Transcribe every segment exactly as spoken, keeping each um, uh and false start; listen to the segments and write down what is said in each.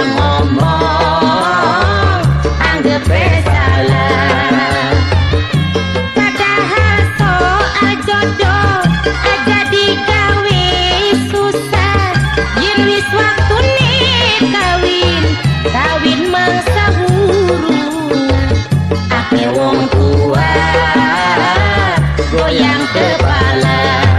ngomong anggap salah. Padahal soal jodoh aja digawe susah. Yen wis waktune kawin, kawin mangsa hurungan. Ake wong tua goyang kepala.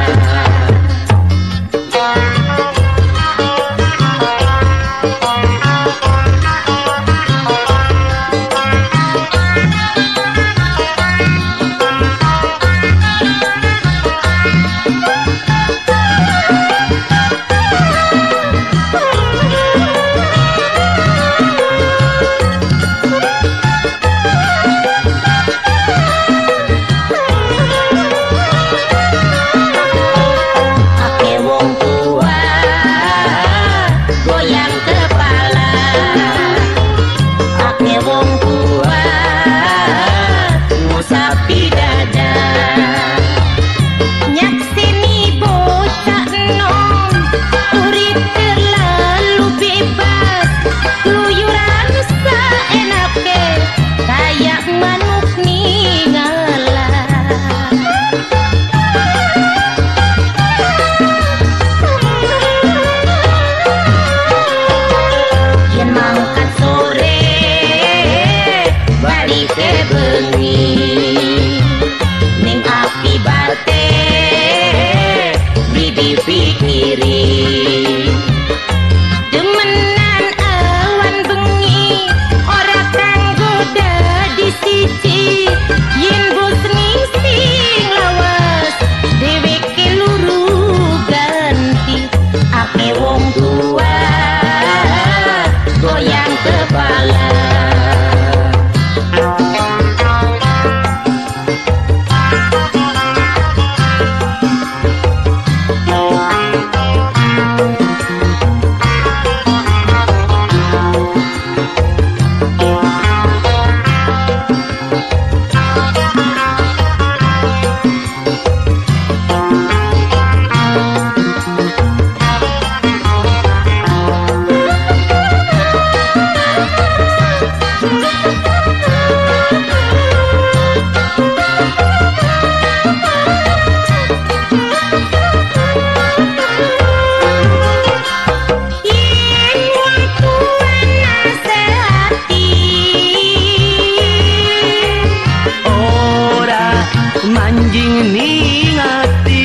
Manjing ning ati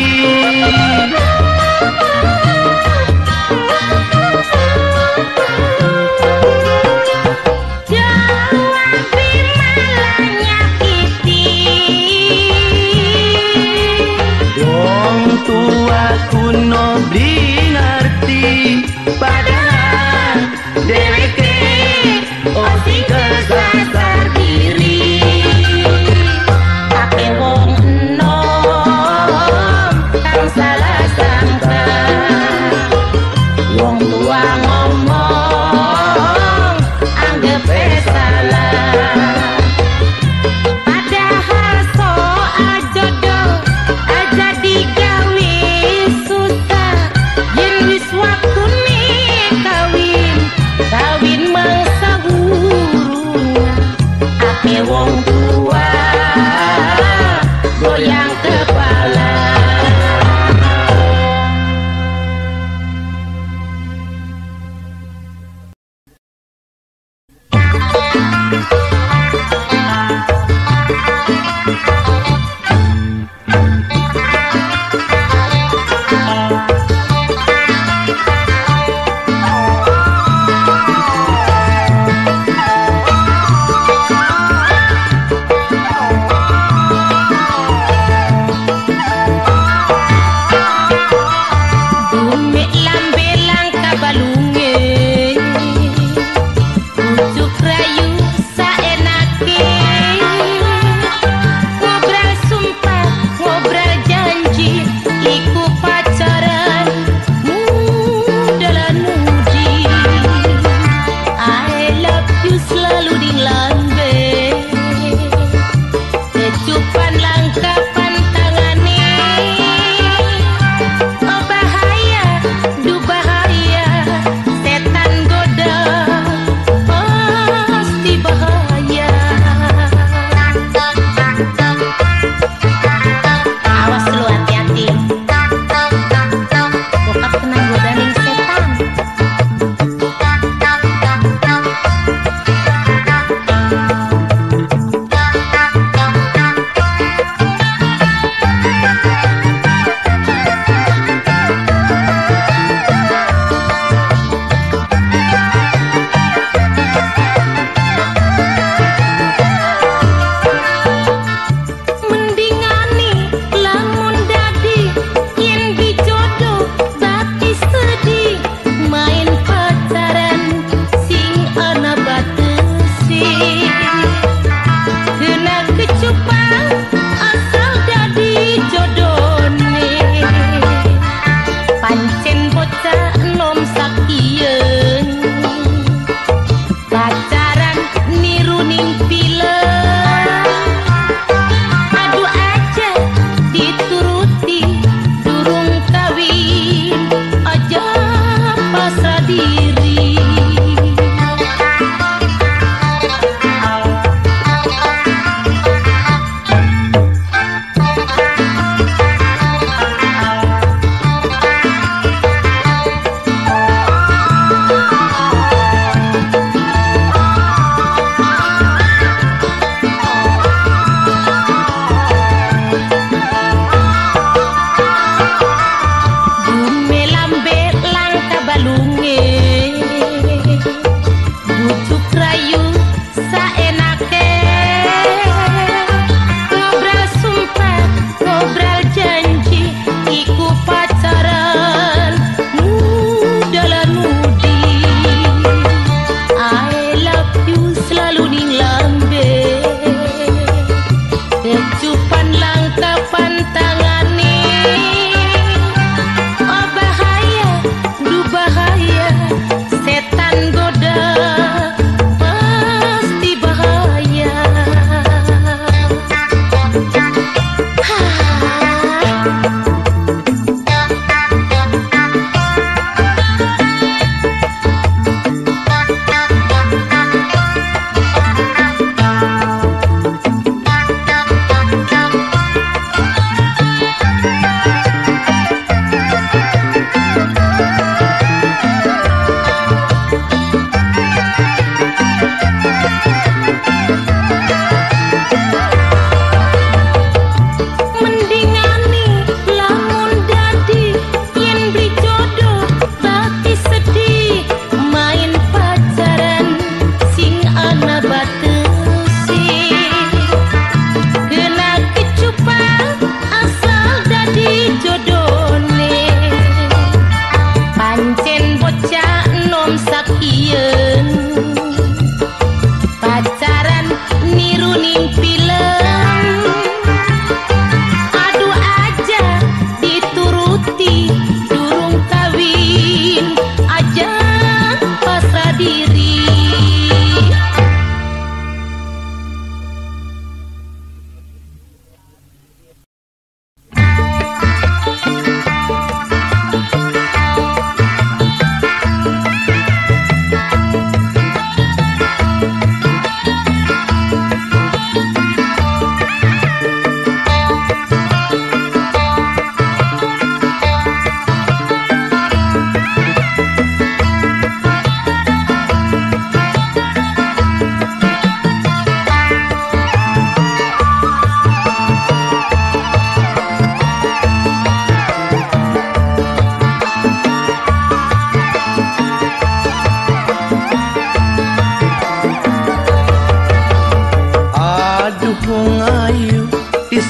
Jawabi malah nyakiti. wong tua kuno beli ngerti padahal dheweke osi kesasar diri. Ake wong enom kang salah sangka. Wong tua ngomong anggap salah. Padahal soal jodoh aja digawe susah. Yen wis waktune kawin, kawin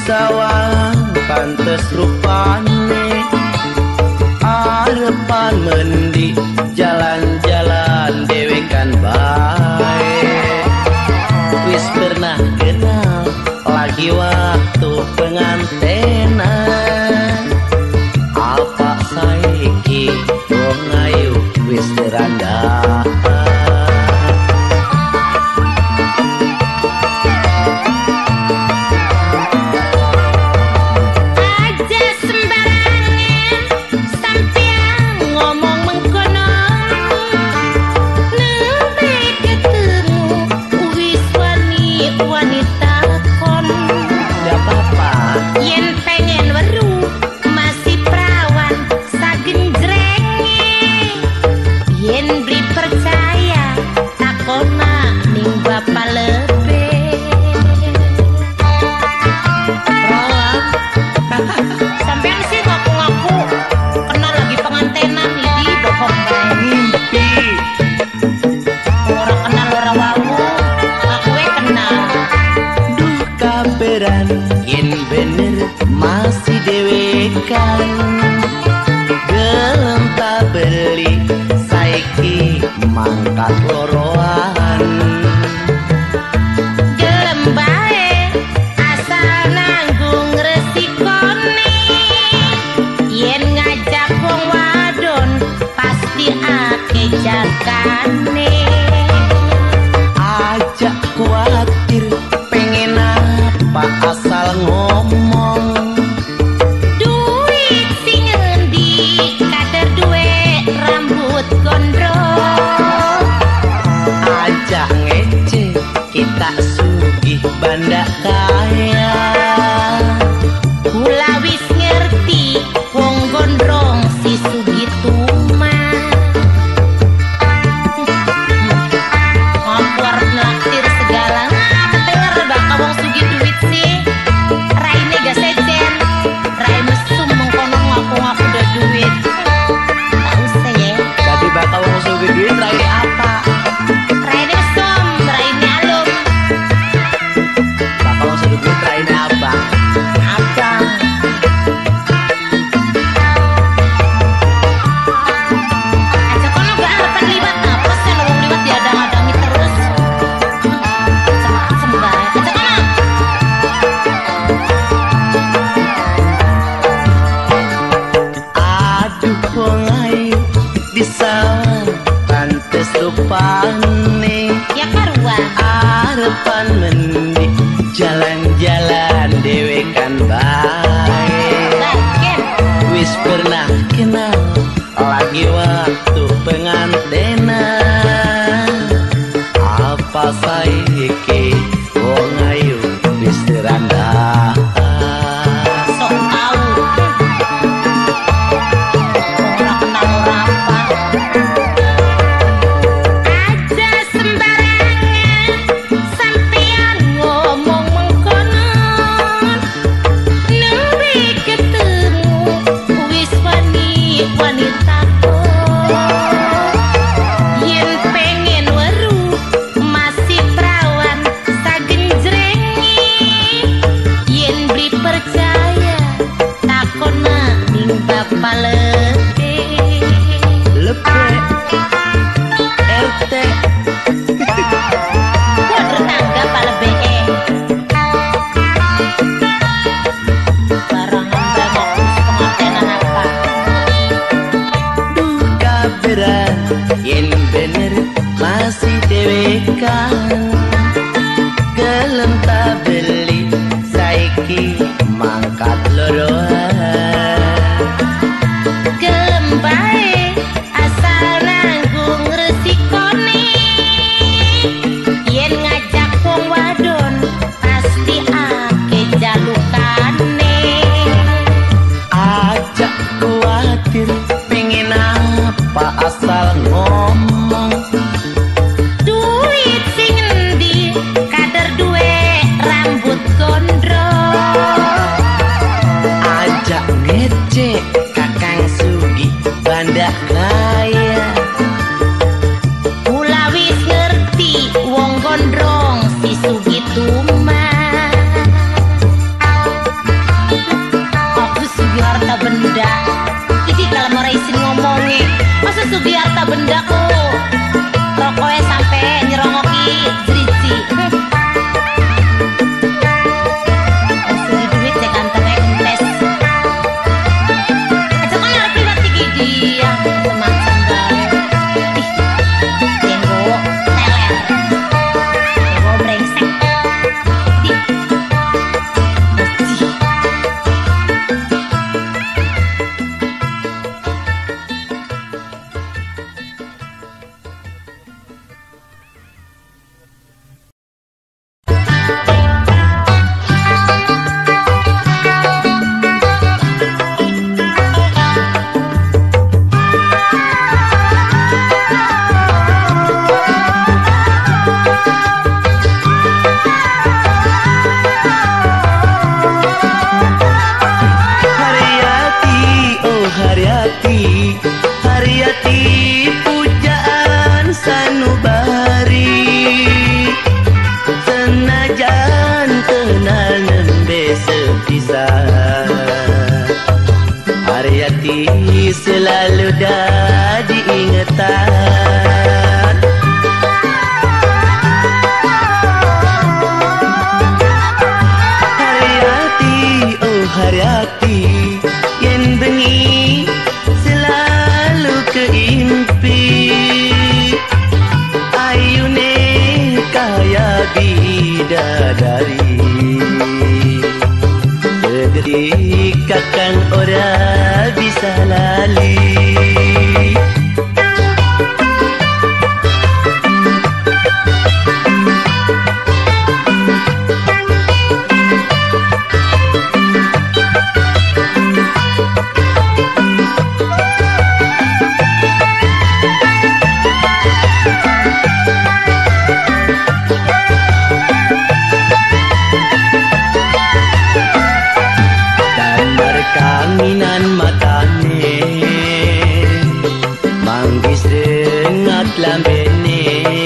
disawang pantes rupane arepan mendi jalan-jalan dewekan bae wis pernah kenal lagi waktu pengantenan apa saiki wong ayu wis terandah yen bener masih dewekan gelem tak beli saiki mangkat loroan gelem bae asal nanggung resikone yen ngajak wong wadon pasti ake jakane ajak kuatir pengen apa asal ngomong duit sing ngendi kader duwe rambut gondrong ajak ngece kita sugih banda kaya kula wis ngerti wong gondrong si Sugitu mah ngampur naktir segala denger bakal wong sugih duit sih raine gak sejen rai mesum mengkono ngaku-ngaku udah duit tak usah ya jadi bakal wong sugih duit rai apa raine mesum raine alum bakal wong sugih duit rai apa apa aja kono gak harapan liwat apa sih lo wong liwat diadang-adangi terus macem-macem bae aja kono aduh wong ayu disawang pantes rupane ya karuan arepan mendi jalan-jalan dewekan bae baken wis pernah kenal lagi waktu pengantenan apa saiki wong ayu wis terandah sok tau ora kenal ora apa aja sembarangan sampean ngomong mengkonon nembe ketemu wis wani wanita yen pengen weru masih perawan sagenjrengi yen beli percaya takona ning bapak lebe lepe R T waduh tangga pak lebe barangan brengok pengantenan apa duh kaberan yen bener masih dewekan gelem tak beli saiki mangkat loroan gelem bae asal nanggung resikone yen ngajak wong wadon pasti ake jalukane ajak kuatir pengen apa asal ngomong duit sing endi kader duwe rambut gondrong ajak ngece kakang sugi banda kaya kula wis ngerti wong gondrong si Sugitu mah diingatan. Haryati, oh Haryati, yen bengi selalu keimpi. Ayune kaya bidadari, sedih kakang ora bisa lali. Kanginan matane, manggis rengat lambene,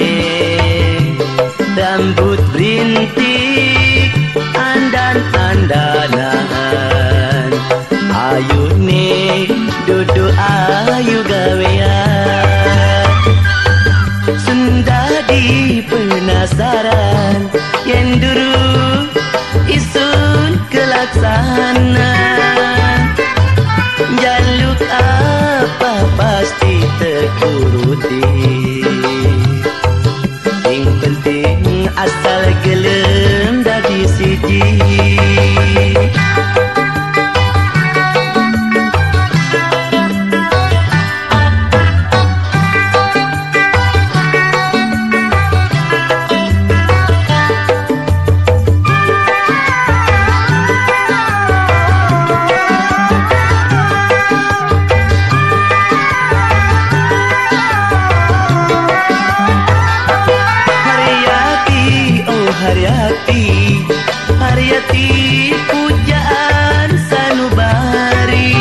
rambut berintik andan-andanan, ayune dudu ayu gawean. Sundadi penasaran yen duru isun kelaksana, jaluk apa pasti terturuti. Yang penting asal gelem dadi siji. Haryati, Haryati pujaan sanubari,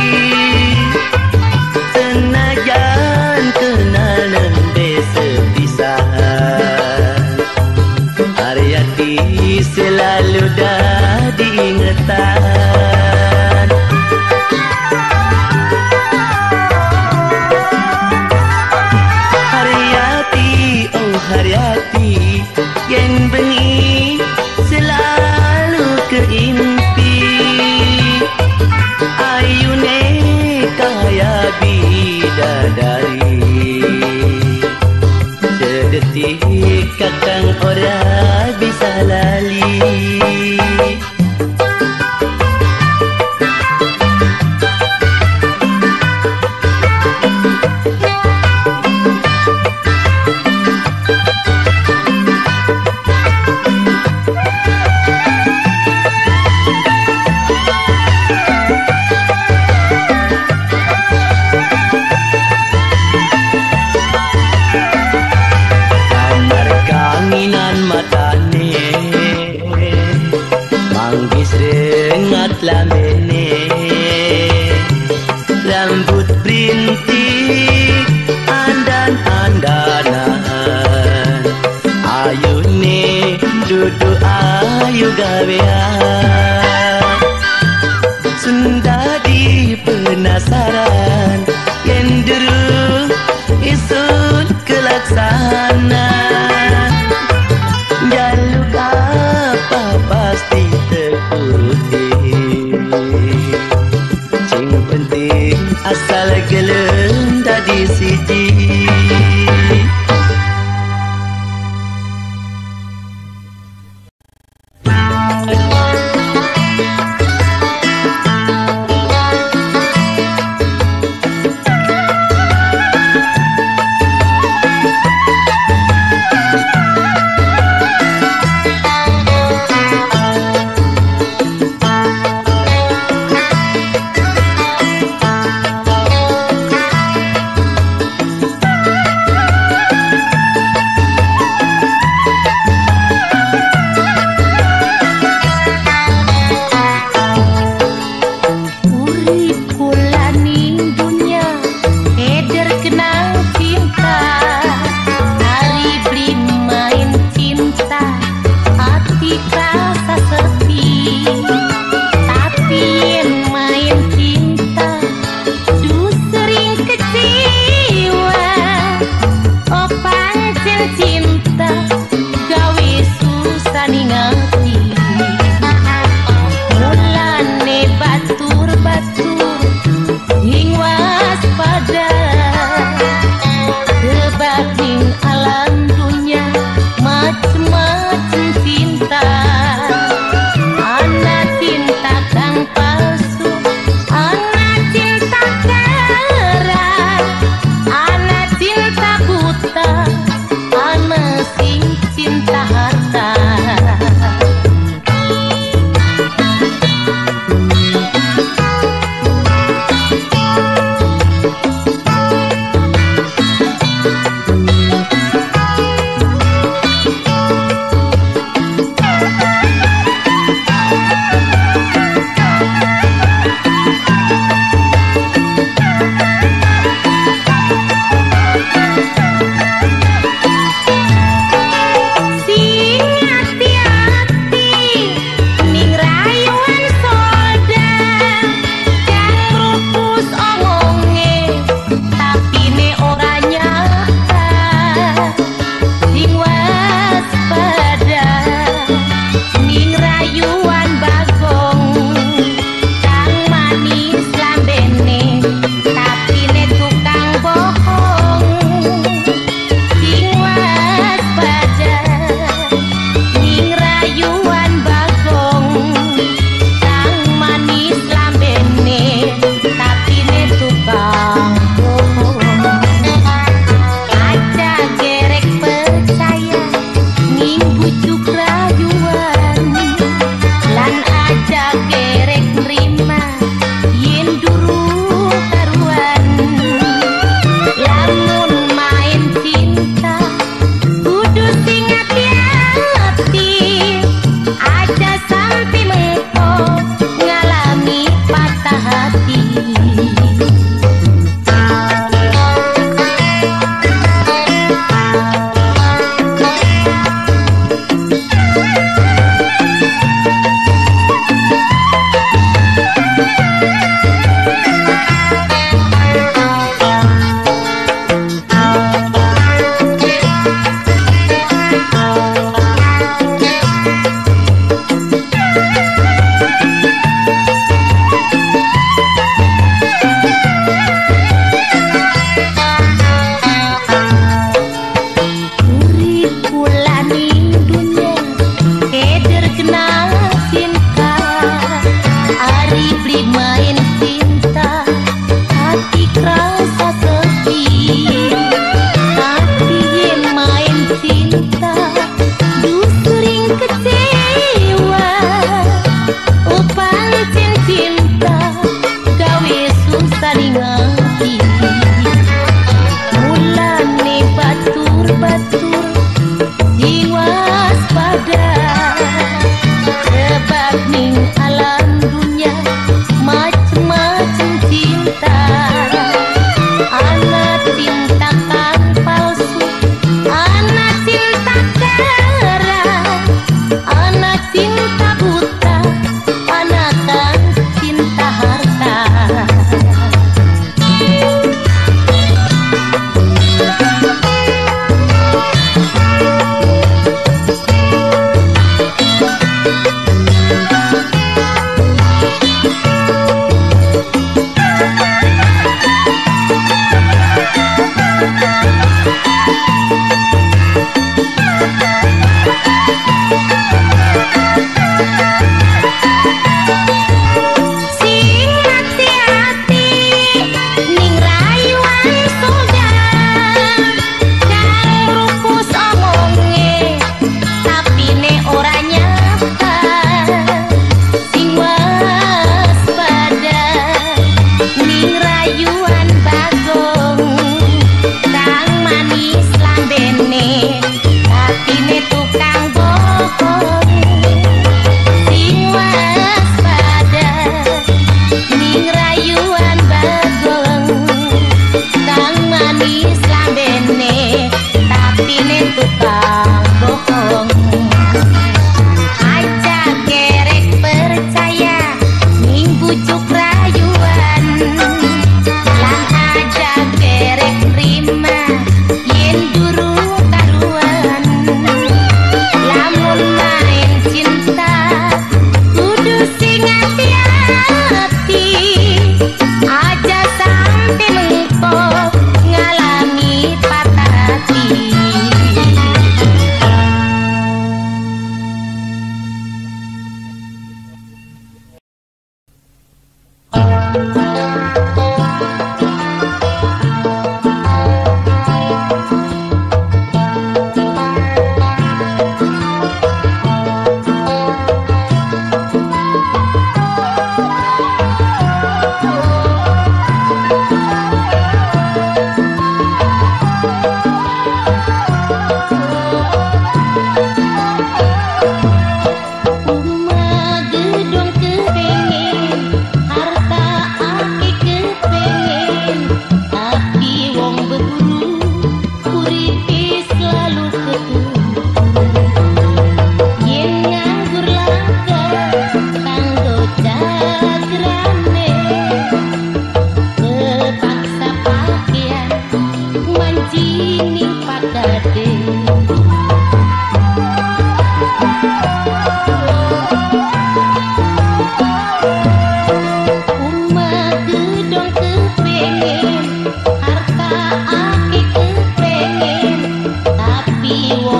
senajan kenal nembe sepisahan. Haryati selalu dah diingatan. Haryati, oh Haryati, yen bengi selalu keimpi. Ayune kaya bidadari, sedetik kakang ora bisa lali. Manggis rengat lambene, rambut berintik andan-andanan, ayune dudu ayu gawean. Sundadi penasaran yen duru isun kelaksana, jaluk apa pasti terturuti. Sing penting asal gelem dadi siji.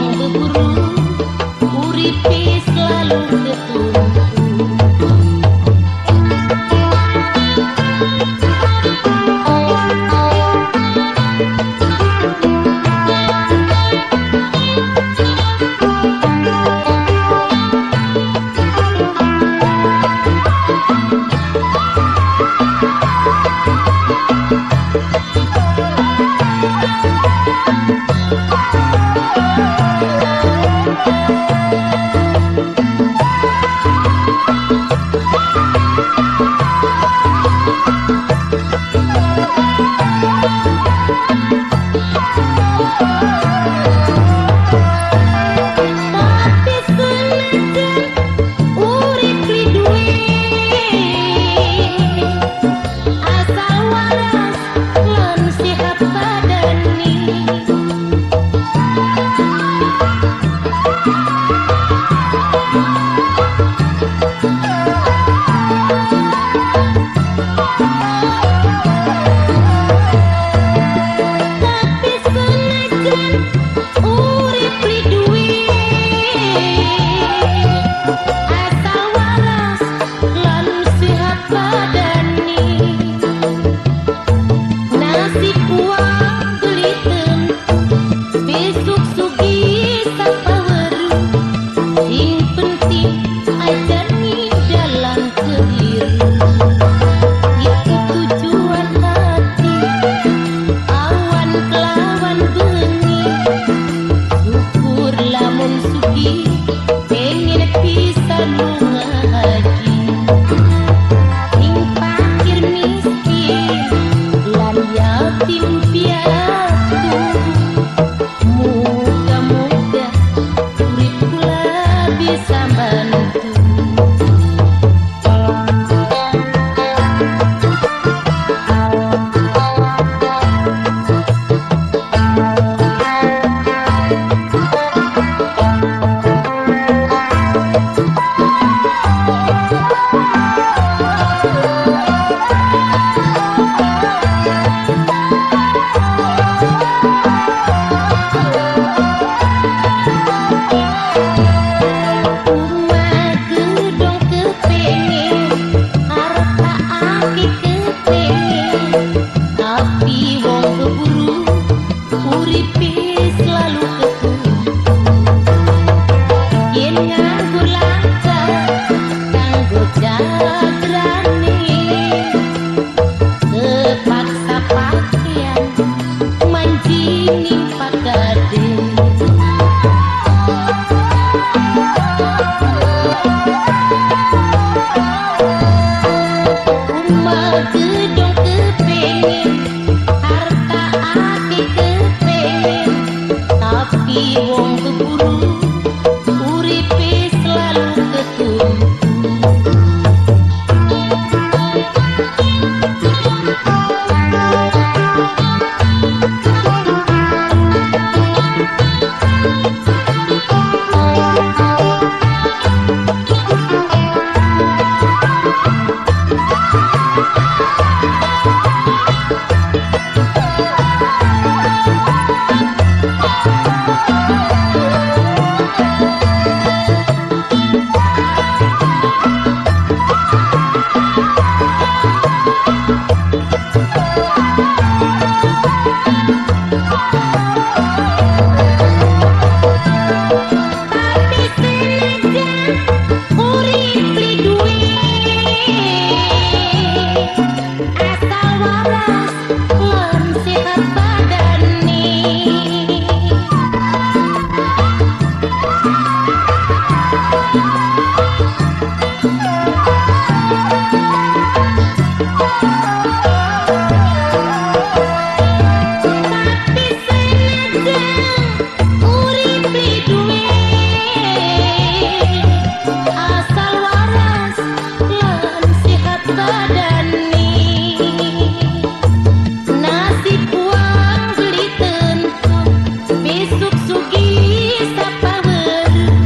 Besok sugi sapa weruh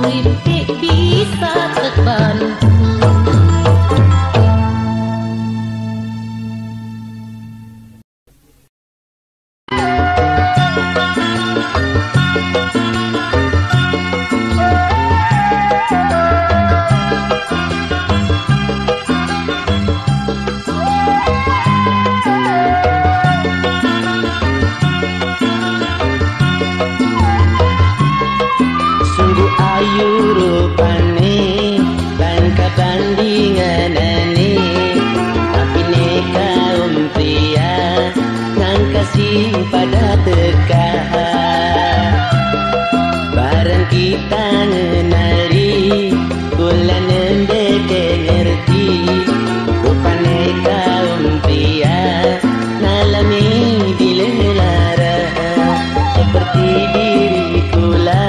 urip dik bisa tekan. Pada dekat bareng kita ngenali kula nembeke ngerti rupane kaum pria nalami dilelara seperti diri kula.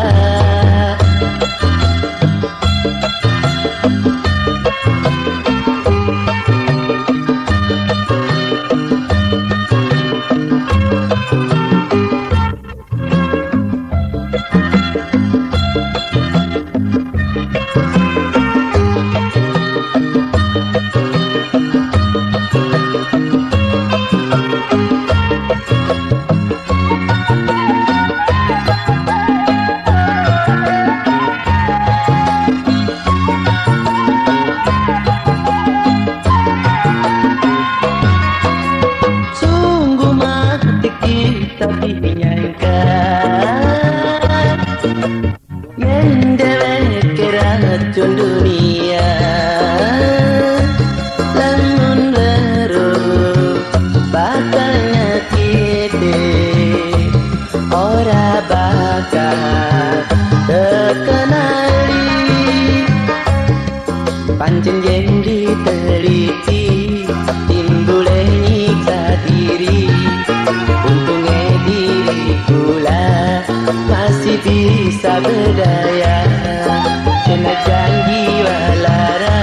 Pancen yen diteliti timbule nyiksa diri, untungnya diri kula masih bisa berdaya senajan jiwa lara.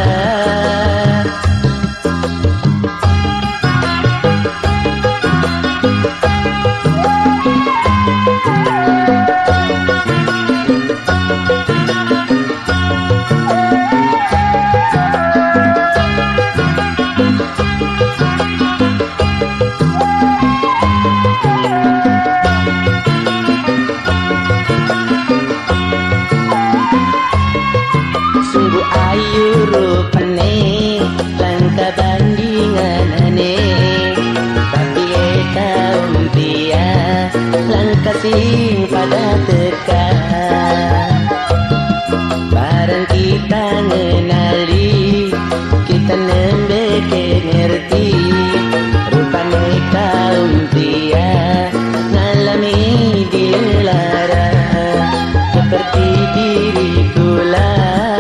Sing pada tekan bareng kita ngenali kita nembeke ngerti rupane kaum pria ngalami dilara seperti diri kula.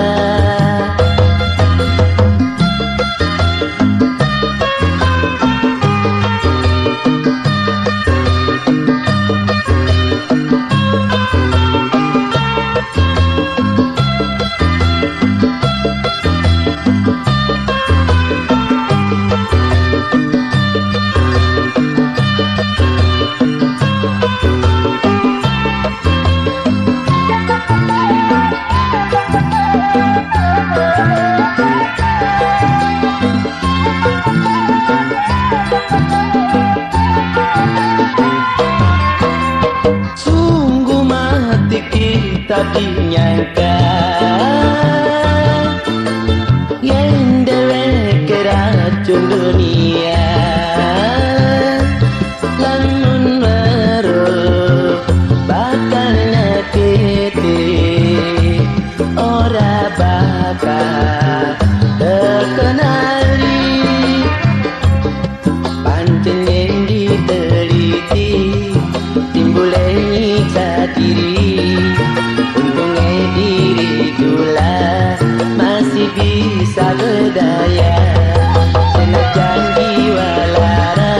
Tak dinyangka yen dheweke racun dunia lamun weruh bakal nyakiti ora bakal terkenali. Pancen yen diteliti timbule nyiksa diri, diri kula masih bisa berdaya senajan jiwa lara.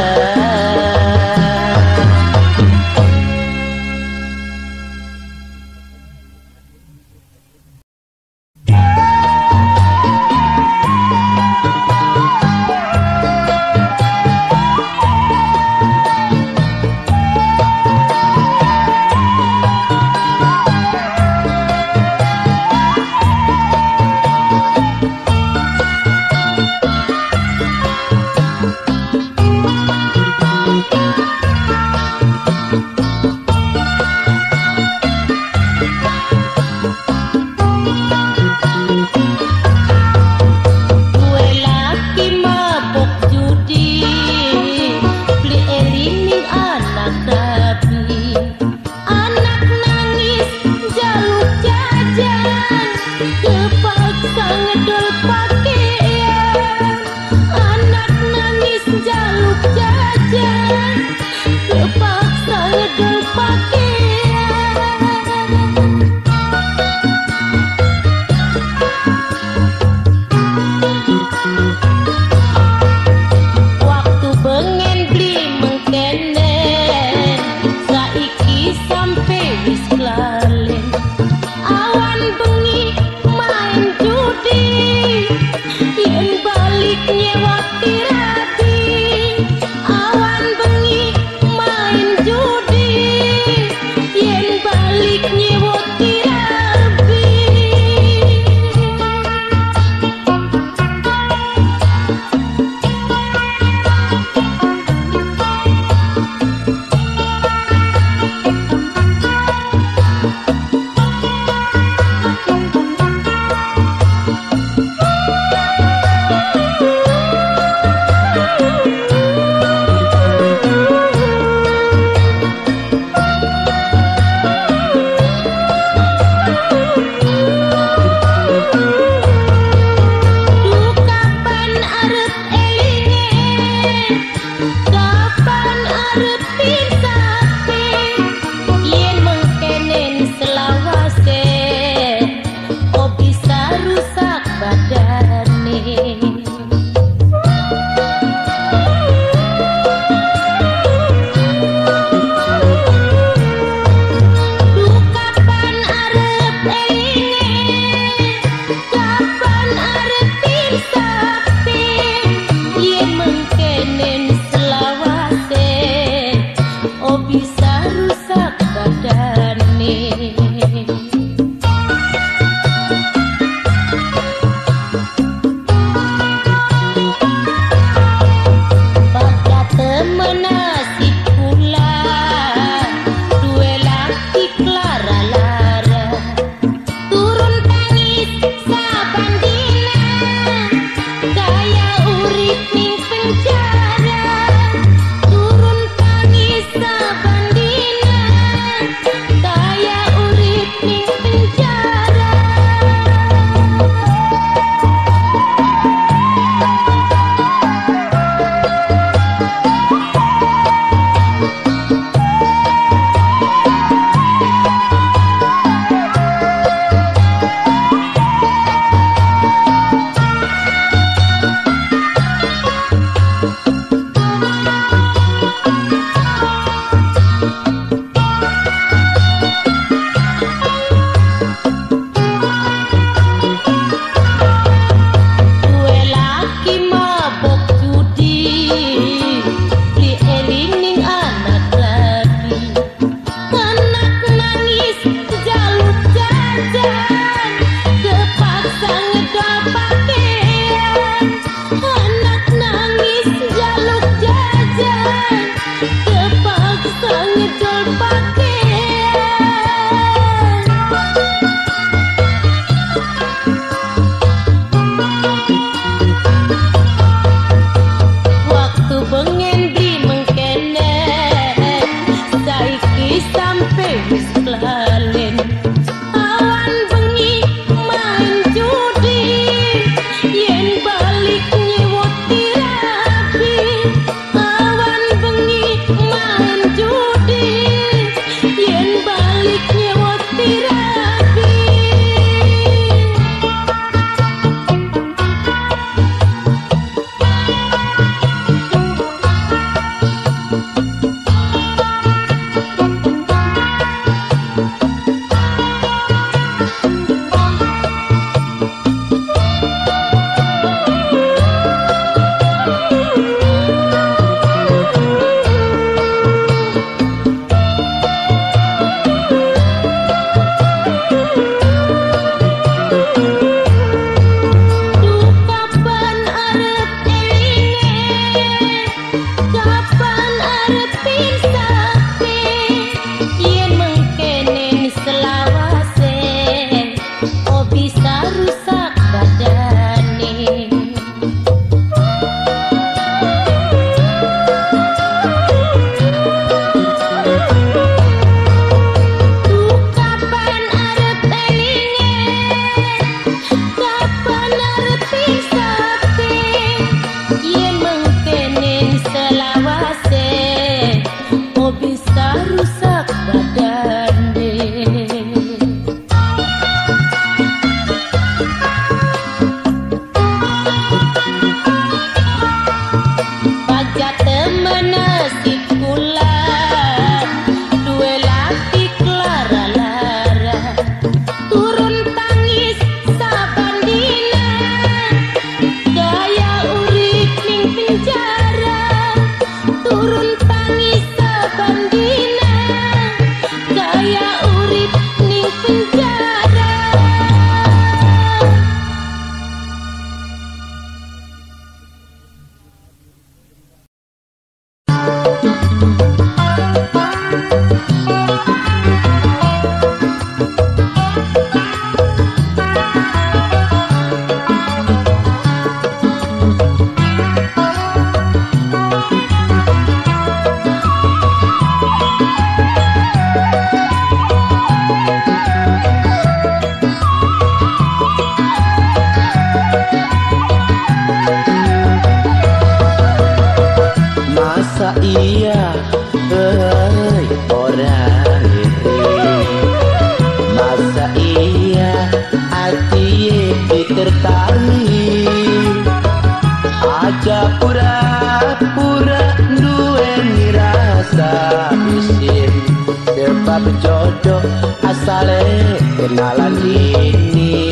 sebab jodoh asale kenalan ini.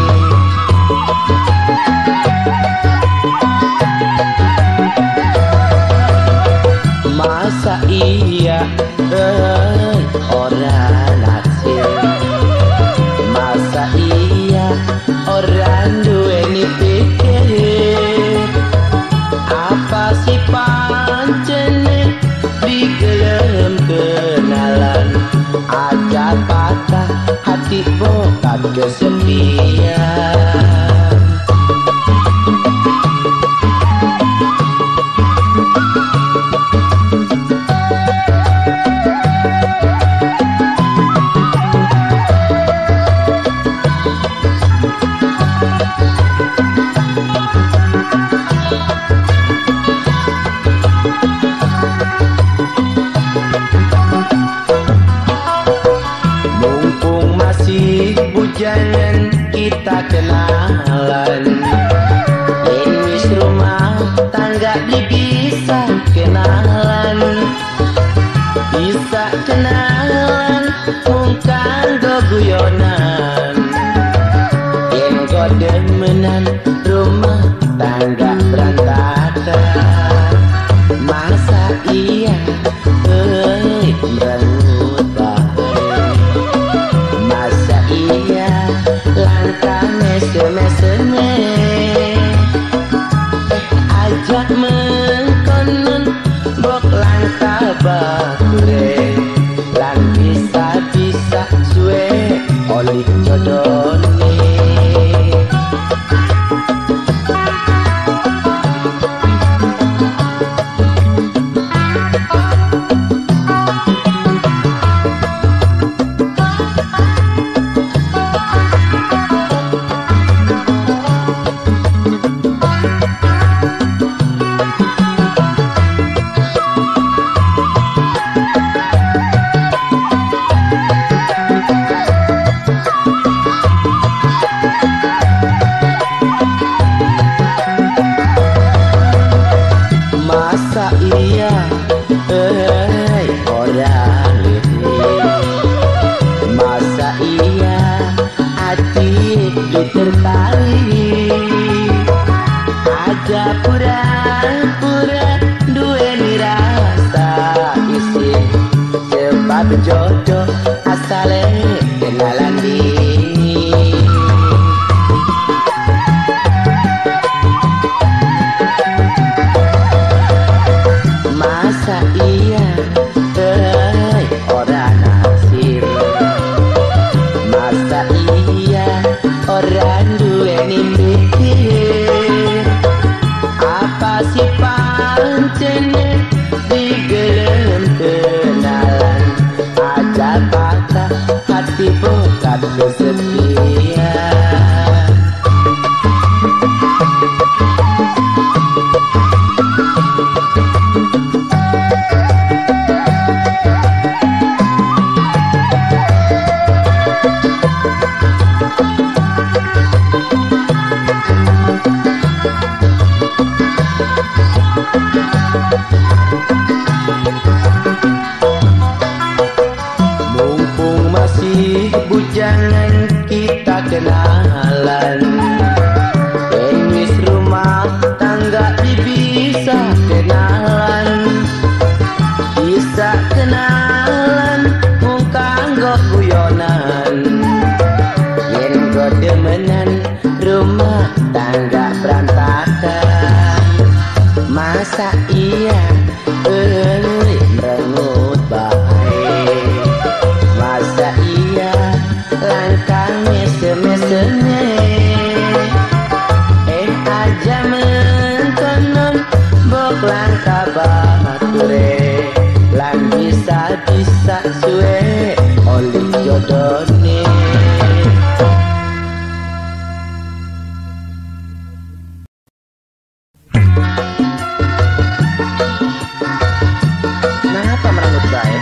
Masa iya eh, orang naksir, masa iya orang duweni pikir, apa sih pancene digelem kenalan, aja patah hati bokat kesepian. Jangan kita kenalan, wis rumah tangga bisa kenalan, bisa kenalan mungkang go guyonan, yen go demenan rumah tangga berantakan. Masa iya euy merengut bae, masa iya langkah mese-mesene, eh ajak mengkonon bok langkah bakure, lan bisa-bisa suwe oleh jodone. Tertarik aja pura-pura duweni rasa isin, sebab jodoh asale kenalan dini. Masa iya euy ora naksir, masa iya orang duweni mikir, apa sih pancene digelem kenalan, aja patah hati bokat kesepian. Bujangan kita kenalan, wis rumah tangga bisa kenalan, bisa kenalan mungkang go guyonan, yen go demenan rumah tangga berantakan. Masa iya euy merengut bae, masa iya langkah mese-mesene, eh aja mengkonon bok langkah bature, lan bisa-bisa suwe oleh jodone. Kenapa merengut bae?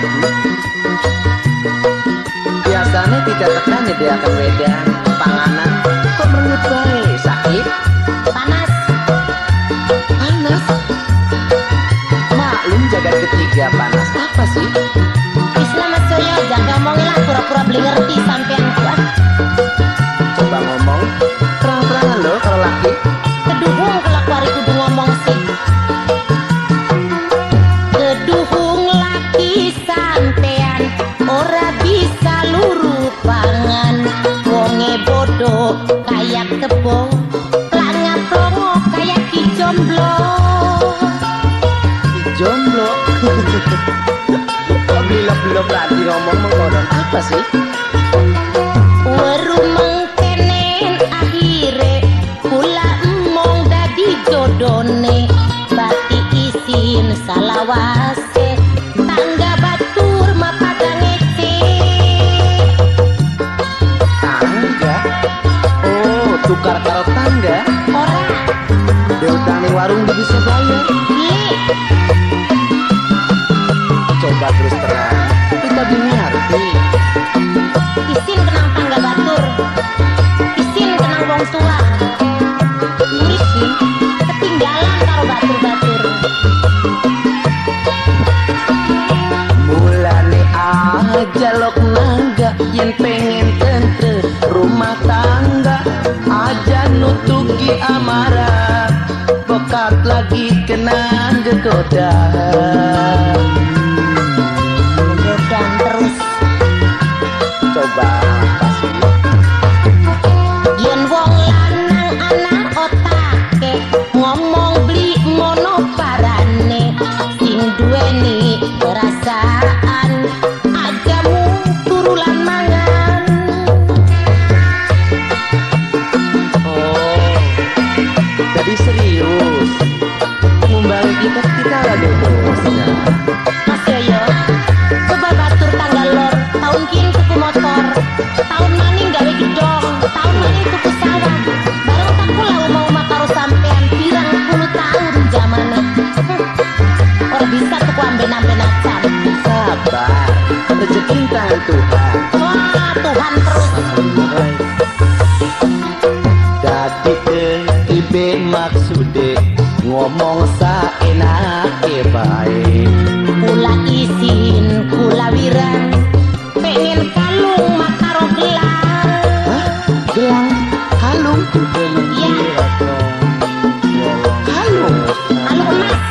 Biasanya tidak tekan nyediakan wedang panganan, kok merengut kayak kebo, langap longo kayak ki jomblo. Ki jomblo. Kok belok-belok berarti ngomong mengkodon apa sih? Weru mengkenen akhire kula emong dadi jodone, bati isin salawase tangga batur mapadang ece. Tangga? Oh, tukar karo tangga? Ora Diutang ning warung di bisa bayar. beli Coba terus terang, kita bingung ngerti. isin kenang tangga batur, isin kenang wong tua, Isin, ketinggalan karo batur-batur. mulane aja lok nangga yen pengen tentre rumah tangga aja nutuki amarah bokat lagi kena gegoda. Godan terus Coba kasih yen wong lanang anak otake ngomong beli ngono parane, sing duweni perasaan ajamu turulan mangan. oh, jadi serius ngumbangi kita kita lagi bosnya. Mas Yoyo, coba batur tanggal lor, tahun kini tuku motor, tahun maning gawe gedong, tahun maning tuku sawah. Barang tak pulau mau makaro sampean pirang puluh tahun zamane. Hm, ora bisa tuku amben-amben acan. Sabar, rezeki tangan Tuhan. Wah, Tuhan terus. Dadi tibe maksude ngomong saenake bae. Kula isin, kula wirang, pengen kalung makaro gelang. Hah? Gelang kalung? Ya, Kalung? kalung emas.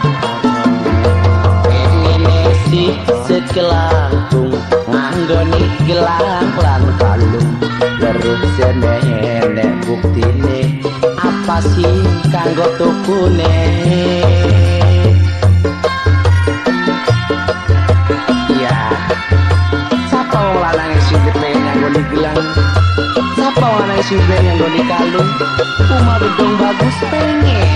Pengen sih sekelantung nganggoni gelang lan kalung. Terus nenek buktine apa sih kanggo tukune? Iya. Siapa wong lanang sing pengen nganggoni gelang? Siapa wong lanang sing pengen nganggoni kalung? Rumah gedung bagus pengen.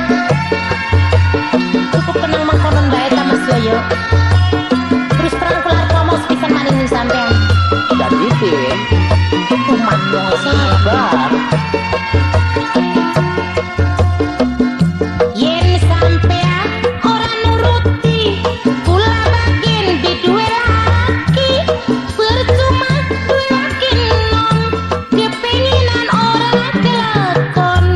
Cukup kenang mangkonon bae ta Mas Yoyo. Terus terang kula arep ngomong sepisan maning ning sampean. Jadi Tin, Kuman wong sabar. yen sampean ora nuruti kula bagian di duwe laki, percuma duwe laki nom kepenginan ora kelakon.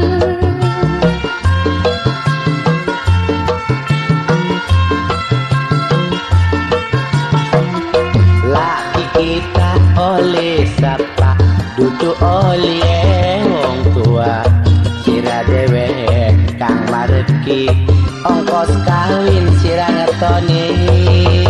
Laki kita oleh sapa duduk oleh wong tua. Sira dewek kang mareki ongkos kawin sira ngetoni.